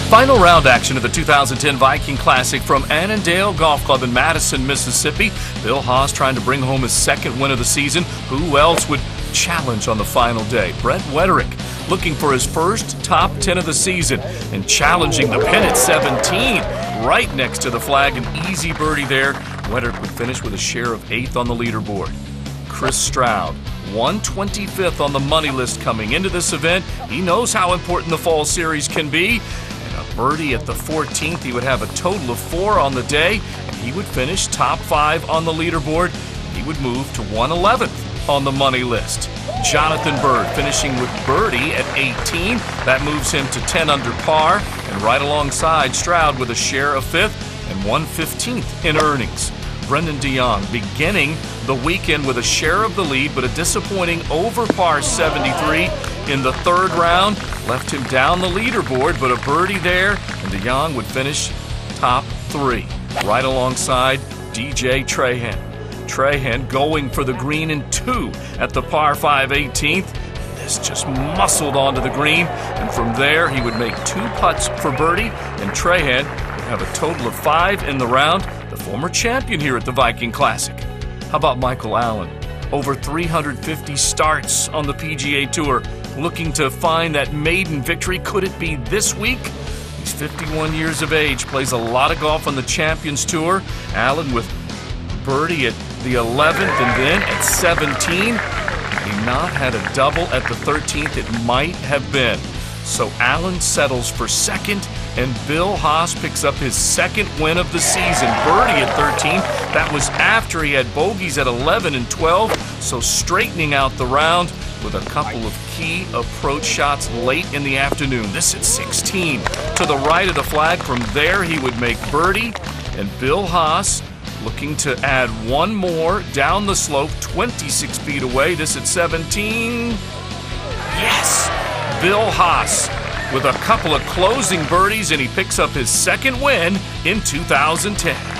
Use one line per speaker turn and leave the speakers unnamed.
Final round action of the 2010 Viking Classic from Annandale Golf Club in Madison, Mississippi. Bill Haas trying to bring home his second win of the season. Who else would challenge on the final day? Brent Wetterick looking for his first top 10 of the season and challenging the pin at 17. Right next to the flag, an easy birdie there. Wetterick would finish with a share of 8th on the leaderboard. Chris Stroud, 125th on the money list coming into this event. He knows how important the fall series can be. And a birdie at the 14th, he would have a total of 4 on the day, and he would finish top 5 on the leaderboard. He would move to 111th on the money list. Jonathan Byrd finishing with birdie at 18. That moves him to 10 under par, and right alongside Stroud with a share of 5th and 115th in earnings. Brendan DeYoung beginning the weekend with a share of the lead, but a disappointing over par 73 in the third round left him down the leaderboard, but a birdie there, and DeYoung would finish top 3 right alongside DJ Trahan. Trahan going for the green in 2 at the par 5 18th. This just muscled onto the green, and from there he would make 2 putts for birdie, and Trahan would have a total of 5 in the round, the former champion here at the Viking Classic. How about Michael Allen? Over 350 starts on the PGA Tour, looking to find that maiden victory. Could it be this week? He's 51 years of age, plays a lot of golf on the Champions Tour. Allen with birdie at the 11th, and then at 17, he not had a double at the 13th. It might have been. So Allen settles for second, and Bill Haas picks up his second win of the season. Birdie at 13. That was after he had bogeys at 11 and 12, so straightening out the round with a couple of key approach shots late in the afternoon. This at 16 to the right of the flag. From there, he would make birdie, and Bill Haas looking to add one more down the slope, 26 feet away. This at 17. Yes! Bill Haas with a couple of closing birdies, and he picks up his second win in 2010.